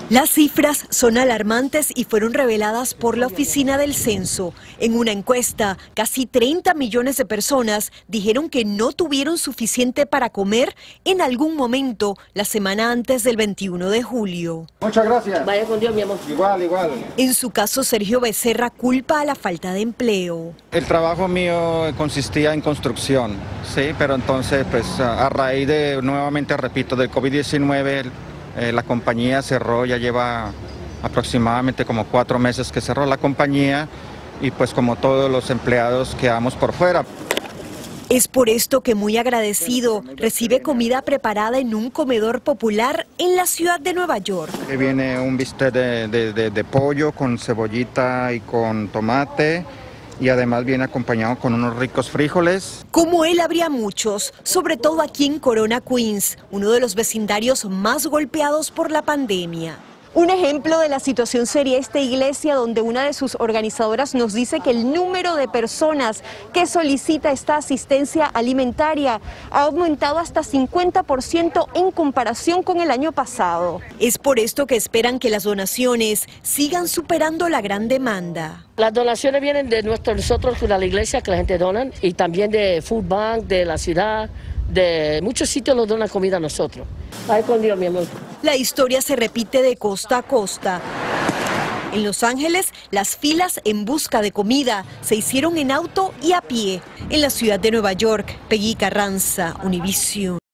Las cifras son alarmantes y fueron reveladas por la Oficina del Censo. En una encuesta, casi 30 millones de personas dijeron que no tuvieron suficiente para comer en algún momento la semana antes del 21 de julio. Muchas gracias. Vaya con Dios, mi amor. Igual, igual. En su caso, Sergio Becerra culpa a la falta de empleo. El trabajo mío consistía en construcción, sí, pero entonces, pues, a raíz de, nuevamente repito, del COVID-19, la compañía cerró, ya lleva aproximadamente como 4 meses que cerró la compañía y pues como todos los empleados quedamos por fuera. Es por esto que muy agradecido recibe comida preparada en un comedor popular en la ciudad de Nueva York. Viene un bistec de pollo con cebollita y con tomate. Y además viene acompañado con unos ricos frijoles. Como él habría muchos, sobre todo aquí en Corona, Queens, uno de los vecindarios más golpeados por la pandemia. Un ejemplo de la situación sería esta iglesia donde una de sus organizadoras nos dice que el número de personas que solicita esta asistencia alimentaria ha aumentado hasta 50% en comparación con el año pasado. Es por esto que esperan que las donaciones sigan superando la gran demanda. Las donaciones vienen de nosotros, de la iglesia que la gente dona, y también de Food Bank, de la ciudad, de muchos sitios nos donan comida a nosotros. Ay, con Dios, mi amor. La historia se repite de costa a costa. En Los Ángeles, las filas en busca de comida se hicieron en auto y a pie. En la ciudad de Nueva York, Peggy Carranza, Univisión.